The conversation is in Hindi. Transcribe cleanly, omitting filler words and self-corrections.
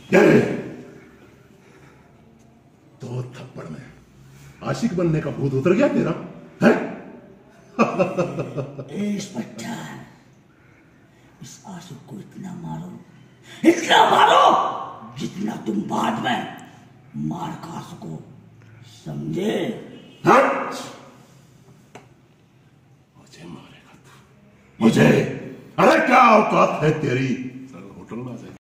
दो थप्पड़ में आशिक बनने का भूत उतर गया तेरा है? इंस्पेक्टर, इस आशिक को इतना मारो जितना तुम बाद में मार खा सको, समझे? मुझे मारेगा तू? मुझे? अरे क्या औकात है तेरी?